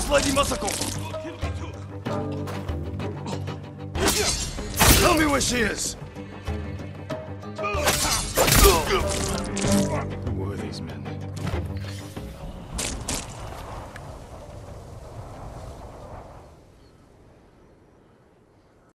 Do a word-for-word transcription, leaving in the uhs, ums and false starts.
First Lady Masako! Tell me where she is! Who were these men?